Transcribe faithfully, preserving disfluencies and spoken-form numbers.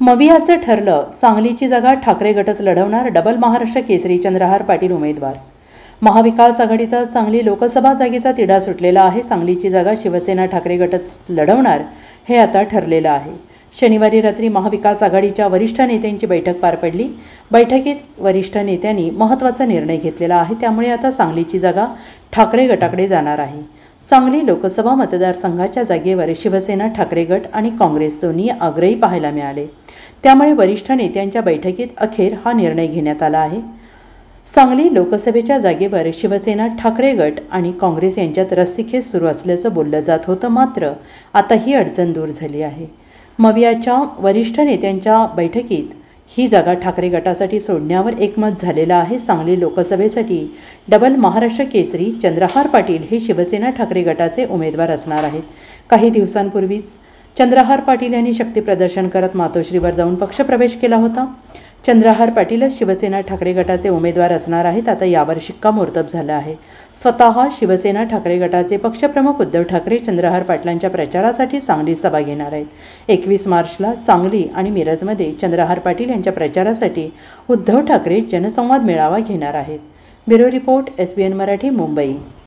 मवियाचं ठरलं, सांगलीची जागा ठाकरे गटच लढवणार, डबल महाराष्ट्र केसरी चंद्रहार पाटील उमेदवार। महाविकास आघाडीचा सांगली लोकसभा जागेचा तिढा सुटलेला आहे। सांगलीची जागा शिवसेना ठाकरे गटच लढवणार हे आता ठरलेलं आहे। शनिवारी रात्री महाविकास आघाडीच्या वरिष्ठ नेत्यांची बैठक पार पडली। बैठकीत वरिष्ठ नेत्यांनी महत्त्वाचा निर्णय घेतलेला आहे, त्यामुळे आता सांगलीची जागा ठाकरे गटाकडे जाणार आहे। सांगली लोकसभा मतदारसंघाच्या जागेवर शिवसेना ठाकरे गट आणि काँग्रेस दोन्ही आग्रही पाहायला मिळाले, त्यामुळे वरिष्ठ नेत्यांच्या बैठकीत अखेर हा निर्णय घेण्यात आला आहे। सांगली लोकसभेच्या जागेवर शिवसेना ठाकरे गट आणि काँग्रेस यांच्यात रस्सीखेच सुरू असल्याचं बोललं जात होतं, मात्र आता ही अडचण दूर झाली आहे। मवियाच्या वरिष्ठ नेत्यांच्या बैठकीत ही जागा ठाकरे गटासाठी सोडण्यावर एकमत झालेलं आहे। सांगली लोकसभेसाठी डबल महाराष्ट्र केसरी चंद्रहार पाटील हे शिवसेना ठाकरे गटाचे उमेदवार असणार आहेत। काही दिवसांपूर्वीच चंद्रहार पाटील यांनी शक्ती प्रदर्शन करत मातोश्रीवर जाऊन पक्षप्रवेश केला होता। चंद्रहार पाटीलच शिवसेना ठाकरे गटाचे उमेदवार असणार आहेत। आता यावर शिक्कामोर्तब झालं आहे। स्वतः शिवसेना ठाकरे गटाचे पक्षप्रमुख उद्धव ठाकरे चंद्रहार पाटलांच्या प्रचारासाठी सांगली सभा घेणार आहेत। एकवीस मार्चला सांगली आणि मिरजमध्ये चंद्रहार पाटील यांच्या प्रचारासाठी उद्धव ठाकरे जनसंवाद मेळावा घेणार आहेत। Bureau report, S B N Marathi, Mumbai.